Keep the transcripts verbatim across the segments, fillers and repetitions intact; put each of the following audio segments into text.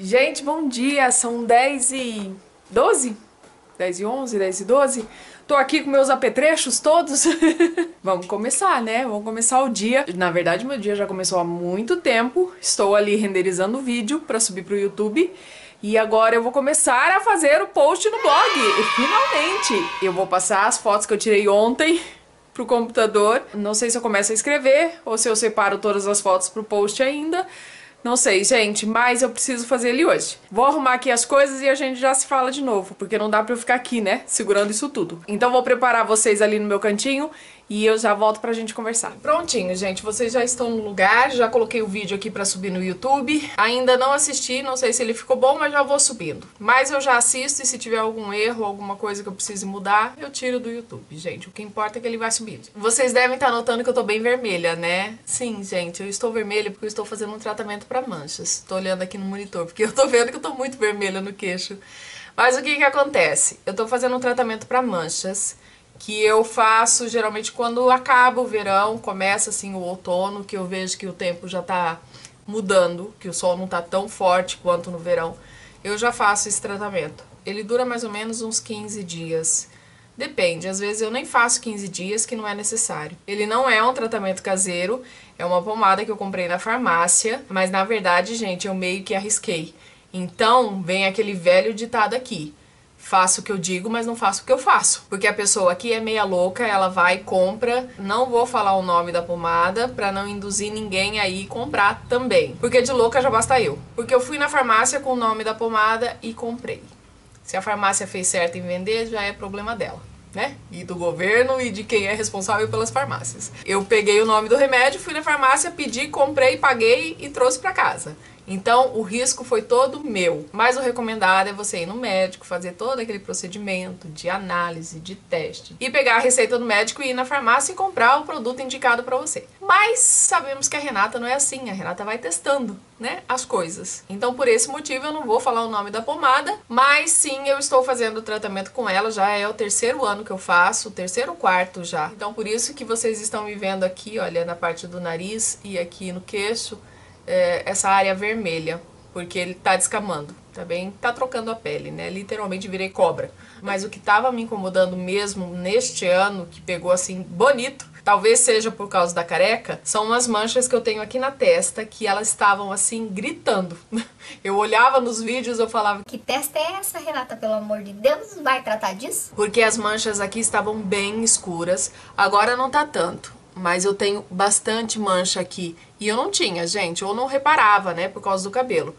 Gente, bom dia, são dez e doze? dez e onze, dez e doze? Tô aqui com meus apetrechos todos. Vamos começar, né? Vamos começar o dia. Na verdade, meu dia já começou há muito tempo. Estou ali renderizando o vídeo para subir pro YouTube. E agora eu vou começar a fazer o post no blog. E finalmente eu vou passar as fotos que eu tirei ontem pro computador. Não sei se eu começo a escrever ou se eu separo todas as fotos pro post ainda. Não sei, gente, mas eu preciso fazer ele hoje. Vou arrumar aqui as coisas e a gente já se fala de novo, porque não dá pra eu ficar aqui, né, segurando isso tudo. Então vou preparar vocês ali no meu cantinho e eu já volto pra gente conversar. Prontinho, gente, vocês já estão no lugar, já coloquei o vídeo aqui pra subir no YouTube. Ainda não assisti, não sei se ele ficou bom, mas já vou subindo. Mas eu já assisto e se tiver algum erro, alguma coisa que eu precise mudar, eu tiro do YouTube, gente. O que importa é que ele vai subir. Vocês devem estar notando que eu tô bem vermelha, né? Sim, gente, eu estou vermelha porque eu estou fazendo um tratamento pra manchas. Tô olhando aqui no monitor, porque eu tô vendo que eu tô muito vermelha no queixo. Mas o que que acontece? Eu tô fazendo um tratamento pra manchas, que eu faço geralmente quando acaba o verão, começa assim o outono, que eu vejo que o tempo já tá mudando, que o sol não tá tão forte quanto no verão. Eu já faço esse tratamento. Ele dura mais ou menos uns quinze dias. Depende, às vezes eu nem faço quinze dias, que não é necessário. Ele não é um tratamento caseiro, é uma pomada que eu comprei na farmácia, mas na verdade, gente, eu meio que arrisquei. Então, vem aquele velho ditado aqui: faço o que eu digo, mas não faço o que eu faço. Porque a pessoa aqui é meia louca, ela vai e compra. Não vou falar o nome da pomada pra não induzir ninguém aí comprar também. Porque de louca já basta eu. Porque eu fui na farmácia com o nome da pomada e comprei. Se a farmácia fez certo em vender, já é problema dela, né? E do governo e de quem é responsável pelas farmácias. Eu peguei o nome do remédio, fui na farmácia, pedi, comprei, paguei e trouxe pra casa. Então, o risco foi todo meu. Mas o recomendado é você ir no médico, fazer todo aquele procedimento de análise, de teste, e pegar a receita do médico e ir na farmácia e comprar o produto indicado para você. Mas sabemos que a Renata não é assim, a Renata vai testando, né, as coisas. Então, por esse motivo, eu não vou falar o nome da pomada, mas sim, eu estou fazendo o tratamento com ela, já é o terceiro ano que eu faço, o terceiro ou quarto já. Então, por isso que vocês estão me vendo aqui, olha, na parte do nariz e aqui no queixo, É, essa área vermelha, porque ele tá descamando, tá bem? Tá trocando a pele, né? Literalmente virei cobra. Mas o que tava me incomodando mesmo neste ano, que pegou assim bonito, talvez seja por causa da careca, são umas manchas que eu tenho aqui na testa, que elas estavam assim gritando. Eu olhava nos vídeos, eu falava: que testa é essa, Renata? Pelo amor de Deus, vai tratar disso? Porque as manchas aqui estavam bem escuras, agora não tá tanto. Mas eu tenho bastante mancha aqui. E eu não tinha, gente, ou não reparava, né, por causa do cabelo.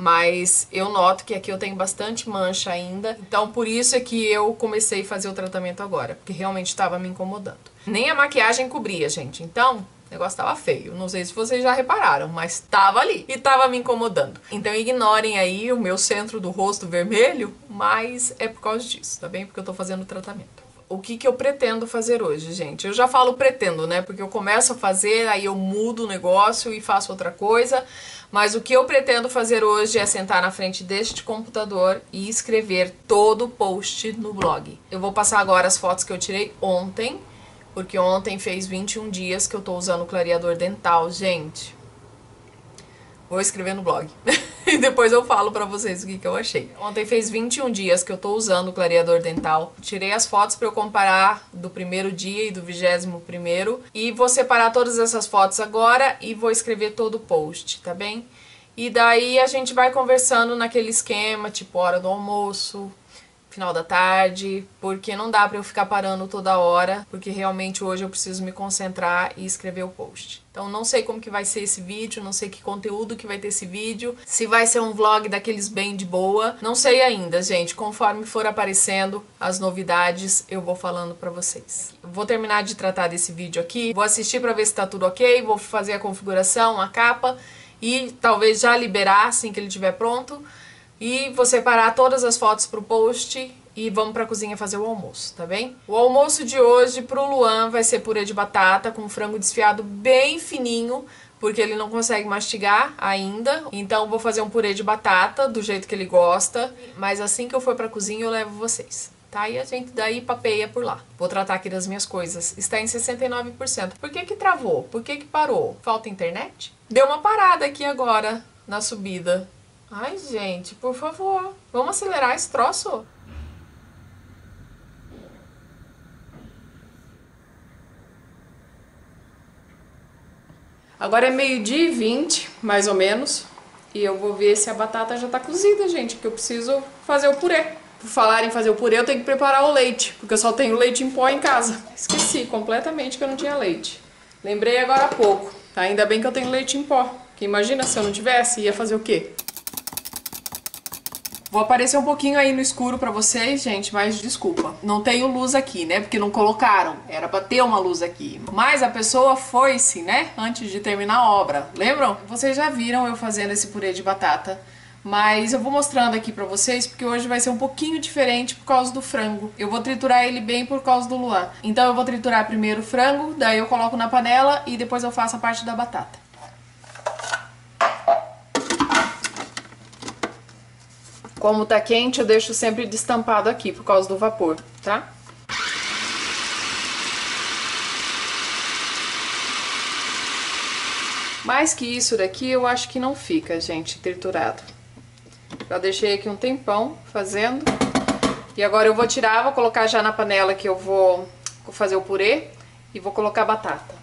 Mas eu noto que aqui eu tenho bastante mancha ainda. Então por isso é que eu comecei a fazer o tratamento agora, porque realmente estava me incomodando. Nem a maquiagem cobria, gente. Então o negócio tava feio. Não sei se vocês já repararam, mas tava ali e tava me incomodando. Então ignorem aí o meu centro do rosto vermelho, mas é por causa disso, tá bem? Porque eu tô fazendo o tratamento. O que que eu pretendo fazer hoje, gente? Eu já falo pretendo, né? Porque eu começo a fazer, aí eu mudo o negócio e faço outra coisa. Mas o que eu pretendo fazer hoje é sentar na frente deste computador e escrever todo o post no blog. Eu vou passar agora as fotos que eu tirei ontem, porque ontem fez vinte e um dias que eu tô usando o clareador dental, gente. Vou escrever no blog. E depois eu falo pra vocês o que que eu achei. Ontem fez vinte e um dias que eu tô usando o clareador dental. Tirei as fotos pra eu comparar do primeiro dia e do vigésimo primeiro. E vou separar todas essas fotos agora e vou escrever todo o post, tá bem? E daí a gente vai conversando naquele esquema, tipo hora do almoço, final da tarde, porque não dá pra eu ficar parando toda hora, porque realmente hoje eu preciso me concentrar e escrever o post. Então não sei como que vai ser esse vídeo, não sei que conteúdo que vai ter esse vídeo, se vai ser um vlog daqueles bem de boa, não sei ainda, gente. Conforme for aparecendo as novidades, eu vou falando pra vocês. Vou terminar de tratar desse vídeo aqui, vou assistir pra ver se tá tudo ok, vou fazer a configuração, a capa e talvez já liberar assim que ele estiver pronto. E vou separar todas as fotos pro post e vamos pra cozinha fazer o almoço, tá bem? O almoço de hoje pro Luan vai ser purê de batata com frango desfiado bem fininho, porque ele não consegue mastigar ainda. Então vou fazer um purê de batata do jeito que ele gosta, mas assim que eu for pra cozinha eu levo vocês. Tá? E a gente daí papeia por lá. Vou tratar aqui das minhas coisas. Está em sessenta e nove por cento. Por que que travou? Por que que parou? Falta internet? Deu uma parada aqui agora na subida. Ai, gente, por favor, vamos acelerar esse troço. Agora é meio-dia e vinte, mais ou menos, e eu vou ver se a batata já tá cozida, gente, que eu preciso fazer o purê. Por falar em fazer o purê, eu tenho que preparar o leite, porque eu só tenho leite em pó em casa. Esqueci completamente que eu não tinha leite. Lembrei agora há pouco. Ainda bem que eu tenho leite em pó, que imagina se eu não tivesse, ia fazer o quê? Vou aparecer um pouquinho aí no escuro pra vocês, gente, mas desculpa. Não tenho luz aqui, né? Porque não colocaram. Era pra ter uma luz aqui. Mas a pessoa foi-se, né? Antes de terminar a obra. Lembram? Vocês já viram eu fazendo esse purê de batata. Mas eu vou mostrando aqui pra vocês, porque hoje vai ser um pouquinho diferente por causa do frango. Eu vou triturar ele bem por causa do Luan. Então eu vou triturar primeiro o frango, daí eu coloco na panela e depois eu faço a parte da batata. Como tá quente, eu deixo sempre destampado aqui por causa do vapor, tá? Mais que isso daqui, eu acho que não fica, gente, triturado. Já deixei aqui um tempão fazendo. E agora eu vou tirar, vou colocar já na panela que eu vou fazer o purê e vou colocar a batata.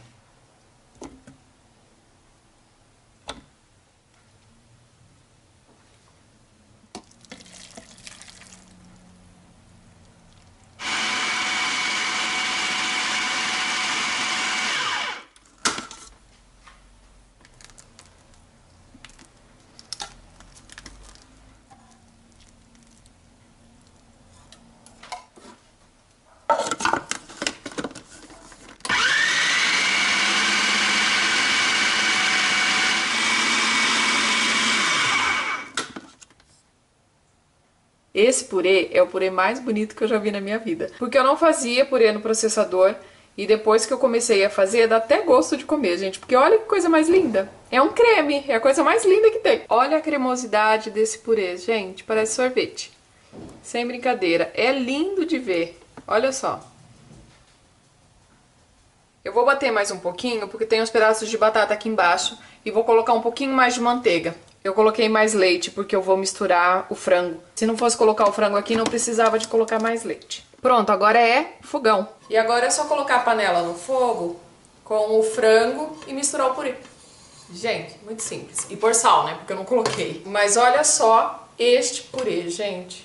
Esse purê é o purê mais bonito que eu já vi na minha vida. Porque eu não fazia purê no processador e depois que eu comecei a fazer, dá até gosto de comer, gente. Porque olha que coisa mais linda. É um creme, é a coisa mais linda que tem. Olha a cremosidade desse purê, gente. Parece sorvete. Sem brincadeira. É lindo de ver. Olha só. Eu vou bater mais um pouquinho porque tem uns pedaços de batata aqui embaixo e vou colocar um pouquinho mais de manteiga. Eu coloquei mais leite porque eu vou misturar o frango. Se não fosse colocar o frango aqui, não precisava de colocar mais leite. Pronto, agora é fogão. E agora é só colocar a panela no fogo com o frango e misturar o purê. Gente, muito simples. E pôr sal, né? Porque eu não coloquei. Mas olha só este purê, gente.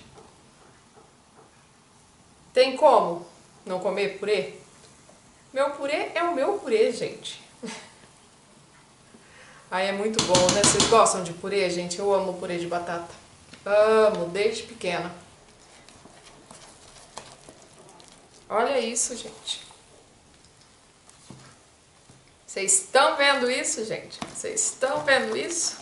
Tem como não comer purê? Meu purê é o meu purê, gente. Ai, é muito bom, né? Vocês gostam de purê, gente? Eu amo purê de batata. Amo, desde pequena. Olha isso, gente. Vocês estão vendo isso, gente? Vocês estão vendo isso?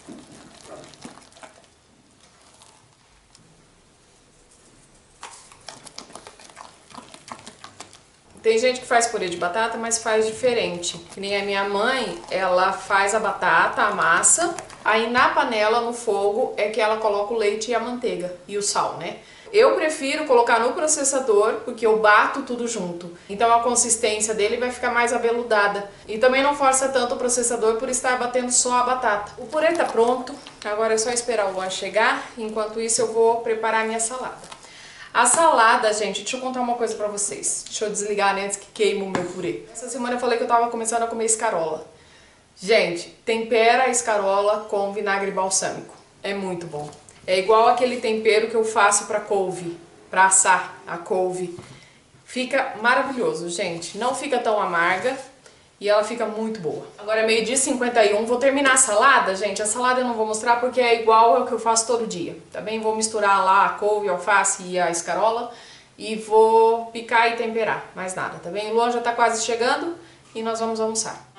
Tem gente que faz purê de batata, mas faz diferente. Que nem a minha mãe, ela faz a batata, a massa, aí na panela, no fogo, é que ela coloca o leite e a manteiga e o sal, né? Eu prefiro colocar no processador, porque eu bato tudo junto. Então a consistência dele vai ficar mais aveludada. E também não força tanto o processador por estar batendo só a batata. O purê tá pronto, agora é só esperar o Luan chegar. Enquanto isso eu vou preparar a minha salada. A salada, gente, deixa eu contar uma coisa pra vocês. Deixa eu desligar, né, antes que queime o meu purê. Essa semana eu falei que eu tava começando a comer escarola. Gente, tempera a escarola com vinagre balsâmico. É muito bom. É igual aquele tempero que eu faço pra couve, pra assar a couve. Fica maravilhoso, gente. Não fica tão amarga e ela fica muito boa. Agora é meio-dia e cinquenta e um. Vou terminar a salada, gente. A salada eu não vou mostrar porque é igual ao que eu faço todo dia, tá bem? Vou misturar lá a couve, a alface e a escarola e vou picar e temperar. Mais nada, tá bem? O Luan já tá quase chegando e nós vamos almoçar.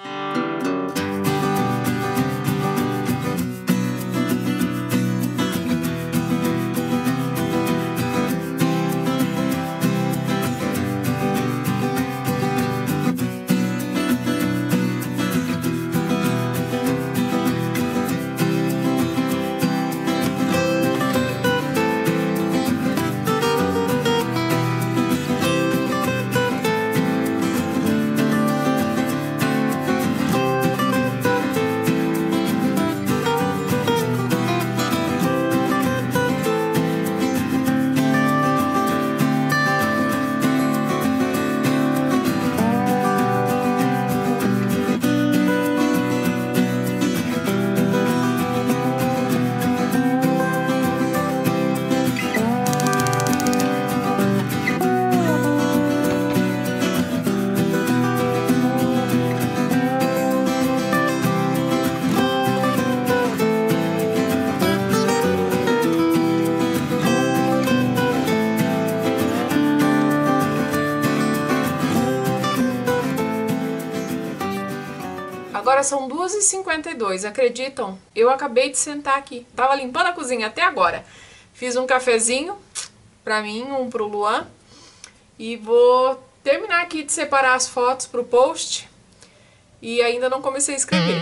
duas e cinquenta e dois, acreditam? Eu acabei de sentar aqui. Tava limpando a cozinha até agora. Fiz um cafezinho pra mim, um pro Luan. E vou terminar aqui de separar as fotos pro post. E ainda não comecei a escrever.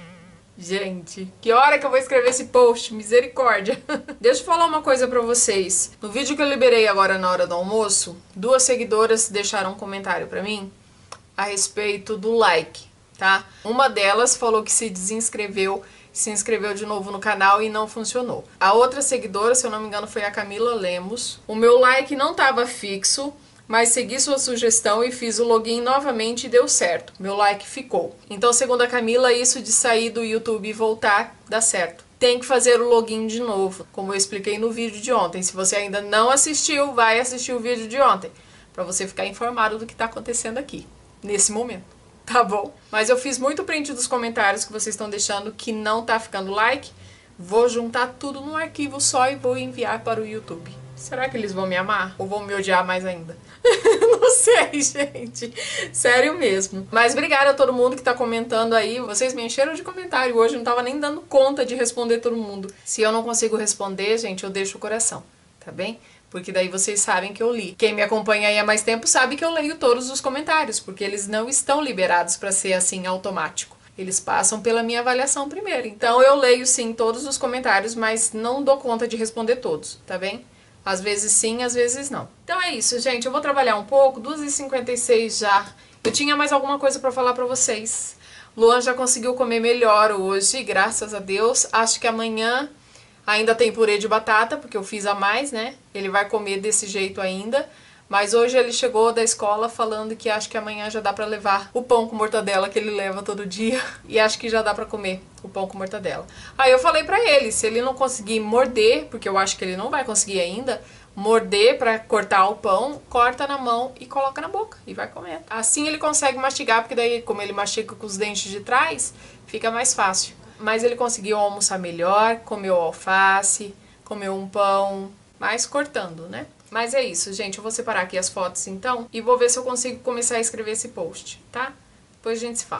Gente, que hora que eu vou escrever esse post? Misericórdia. Deixa eu falar uma coisa pra vocês. No vídeo que eu liberei agora na hora do almoço, duas seguidoras deixaram um comentário pra mim a respeito do like, tá? Uma delas falou que se desinscreveu, se inscreveu de novo no canal e não funcionou. A outra seguidora, se eu não me engano, foi a Camila Lemos. O meu like não tava fixo, mas segui sua sugestão e fiz o login novamente e deu certo. Meu like ficou. Então, segundo a Camila, isso de sair do YouTube e voltar dá certo. Tem que fazer o login de novo, como eu expliquei no vídeo de ontem. Se você ainda não assistiu, vai assistir o vídeo de ontem, para você ficar informado do que tá acontecendo aqui, nesse momento, tá bom? Mas eu fiz muito print dos comentários que vocês estão deixando que não tá ficando like. Vou juntar tudo num arquivo só e vou enviar para o YouTube. Será que eles vão me amar? Ou vão me odiar mais ainda? Não sei, gente. Sério mesmo. Mas obrigada a todo mundo que tá comentando aí. Vocês me encheram de comentário hoje. Eu não tava nem dando conta de responder todo mundo. Se eu não consigo responder, gente, eu deixo o coração. Tá bem? Porque daí vocês sabem que eu li. Quem me acompanha aí há mais tempo sabe que eu leio todos os comentários. Porque eles não estão liberados pra ser assim automático. Eles passam pela minha avaliação primeiro. Então eu leio sim todos os comentários, mas não dou conta de responder todos. Tá bem? Às vezes sim, às vezes não. Então é isso, gente. Eu vou trabalhar um pouco. duas e cinquenta e seis já. Eu tinha mais alguma coisa pra falar pra vocês. Luan já conseguiu comer melhor hoje, graças a Deus. Acho que amanhã ainda tem purê de batata, porque eu fiz a mais, né? Ele vai comer desse jeito ainda. Mas hoje ele chegou da escola falando que acho que amanhã já dá pra levar o pão com mortadela que ele leva todo dia. E acho que já dá pra comer o pão com mortadela. Aí eu falei pra ele, se ele não conseguir morder, porque eu acho que ele não vai conseguir ainda, morder pra cortar o pão, corta na mão e coloca na boca e vai comer. Assim ele consegue mastigar, porque daí como ele mastiga com os dentes de trás, fica mais fácil. Mas ele conseguiu almoçar melhor, comeu alface, comeu um pão, mas cortando, né? Mas é isso, gente. Eu vou separar aqui as fotos, então, e vou ver se eu consigo começar a escrever esse post, tá? Depois a gente se fala.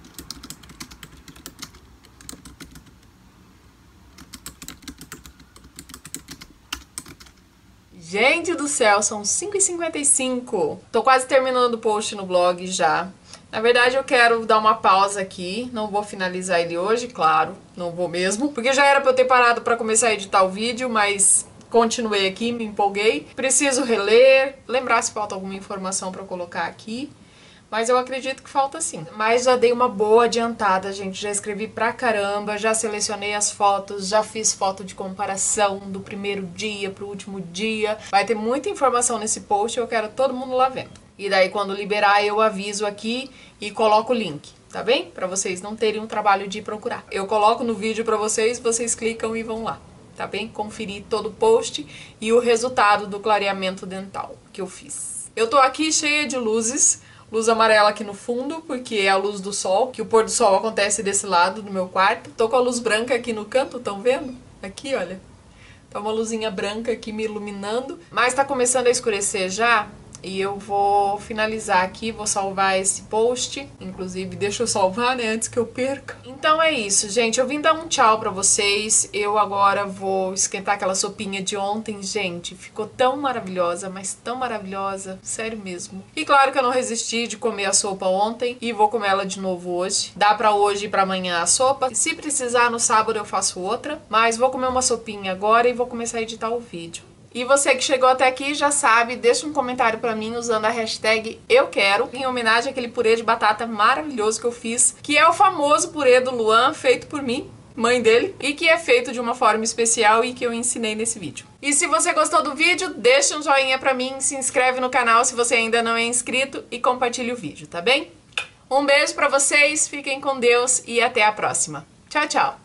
Gente do céu, são cinco e cinquenta e cinco. Tô quase terminando o post no blog já. Na verdade, eu quero dar uma pausa aqui. Não vou finalizar ele hoje, claro. Não vou mesmo. Porque já era pra eu ter parado pra começar a editar o vídeo, mas continuei aqui, me empolguei. Preciso reler, lembrar se falta alguma informação pra colocar aqui. Mas eu acredito que falta sim. Mas já dei uma boa adiantada, gente. Já escrevi pra caramba, já selecionei as fotos, já fiz foto de comparação do primeiro dia pro último dia. Vai ter muita informação nesse post e eu quero todo mundo lá vendo. E daí quando liberar eu aviso aqui e coloco o link, tá bem? Pra vocês não terem um trabalho de procurar. Eu coloco no vídeo pra vocês, vocês clicam e vão lá. Tá bem? Conferir todo o post e o resultado do clareamento dental que eu fiz. Eu tô aqui cheia de luzes, luz amarela aqui no fundo, porque é a luz do sol, que o pôr do sol acontece desse lado do meu quarto. Tô com a luz branca aqui no canto, estão vendo? Aqui, olha. Tá uma luzinha branca aqui me iluminando, mas tá começando a escurecer já. E eu vou finalizar aqui, vou salvar esse post. Inclusive, deixa eu salvar, né, antes que eu perca. Então é isso, gente. Eu vim dar um tchau pra vocês. Eu agora vou esquentar aquela sopinha de ontem. Gente, ficou tão maravilhosa, mas tão maravilhosa. Sério mesmo. E claro que eu não resisti de comer a sopa ontem. E vou comer ela de novo hoje. Dá pra hoje e pra amanhã a sopa. E se precisar, no sábado eu faço outra. Mas vou comer uma sopinha agora e vou começar a editar o vídeo. E você que chegou até aqui já sabe, deixa um comentário pra mim usando a hashtag eu quero, em homenagem àquele purê de batata maravilhoso que eu fiz, que é o famoso purê do Luan, feito por mim, mãe dele, e que é feito de uma forma especial e que eu ensinei nesse vídeo. E se você gostou do vídeo, deixa um joinha pra mim, se inscreve no canal se você ainda não é inscrito e compartilha o vídeo, tá bem? Um beijo pra vocês, fiquem com Deus e até a próxima. Tchau, tchau!